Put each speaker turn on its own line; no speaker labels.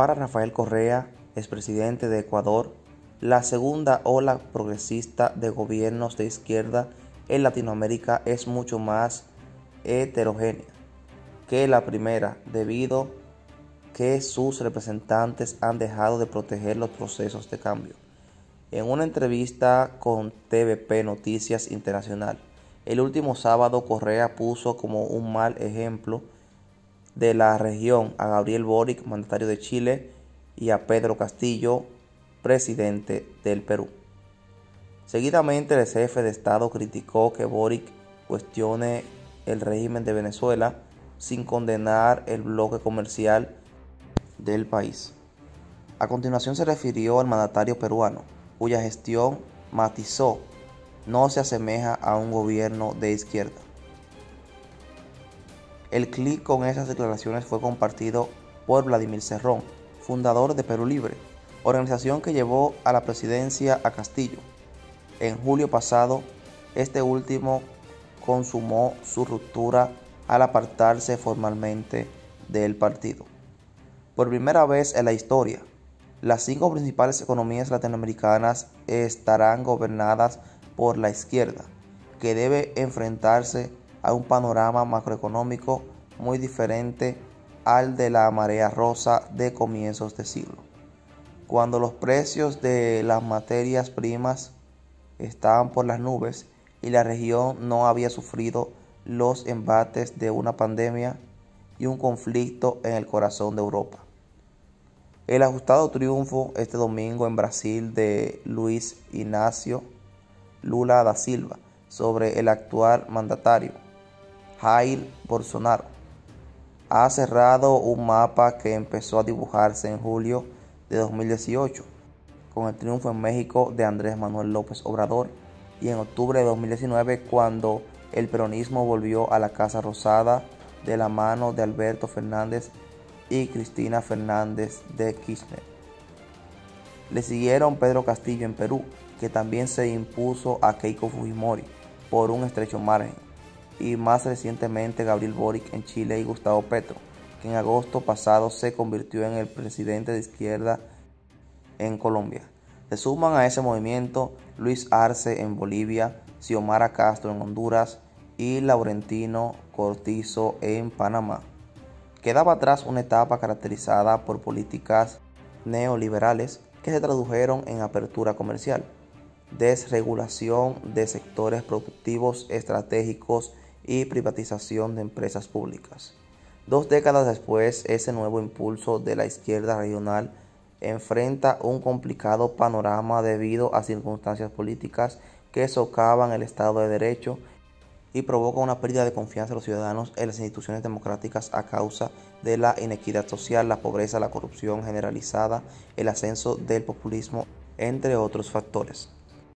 Para Rafael Correa, expresidente de Ecuador, la segunda ola progresista de gobiernos de izquierda en Latinoamérica es mucho más heterogénea que la primera, debido que sus representantes han dejado de proteger los procesos de cambio. En una entrevista con TVP Noticias Internacional, el último sábado, Correa puso como un mal ejemplo de la región a Gabriel Boric, mandatario de Chile, y a Pedro Castillo, presidente del Perú. Seguidamente, el jefe de Estado criticó que Boric cuestione el régimen de Venezuela sin condenar el bloque comercial del país. A continuación se refirió al mandatario peruano, cuya gestión, matizó, no se asemeja a un gobierno de izquierda. El clic con esas declaraciones fue compartido por Vladimir Cerrón, fundador de Perú Libre, organización que llevó a la presidencia a Castillo. En julio pasado, este último consumó su ruptura al apartarse formalmente del partido. Por primera vez en la historia, las 5 principales economías latinoamericanas estarán gobernadas por la izquierda, que debe enfrentarse a un panorama macroeconómico muy diferente al de la marea rosa de comienzos de siglo, cuando los precios de las materias primas estaban por las nubes y la región no había sufrido los embates de una pandemia y un conflicto en el corazón de Europa. El ajustado triunfo este domingo en Brasil de Luiz Inácio Lula da Silva sobre el actual mandatario, Jair Bolsonaro, ha cerrado un mapa que empezó a dibujarse en julio de 2018, con el triunfo en México de Andrés Manuel López Obrador, y en octubre de 2019, cuando el peronismo volvió a la Casa Rosada de la mano de Alberto Fernández y Cristina Fernández de Kirchner. Le siguieron Pedro Castillo en Perú, que también se impuso a Keiko Fujimori por un estrecho margen, y más recientemente Gabriel Boric en Chile y Gustavo Petro, que en agosto pasado se convirtió en el presidente de izquierda en Colombia. Se suman a ese movimiento Luis Arce en Bolivia, Xiomara Castro en Honduras y Laurentino Cortizo en Panamá. Quedaba atrás una etapa caracterizada por políticas neoliberales que se tradujeron en apertura comercial, desregulación de sectores productivos estratégicos y privatización de empresas públicas. 2 décadas después, ese nuevo impulso de la izquierda regional enfrenta un complicado panorama debido a circunstancias políticas que socavan el Estado de Derecho y provoca una pérdida de confianza de los ciudadanos en las instituciones democráticas a causa de la inequidad social, la pobreza, la corrupción generalizada, el ascenso del populismo, entre otros factores.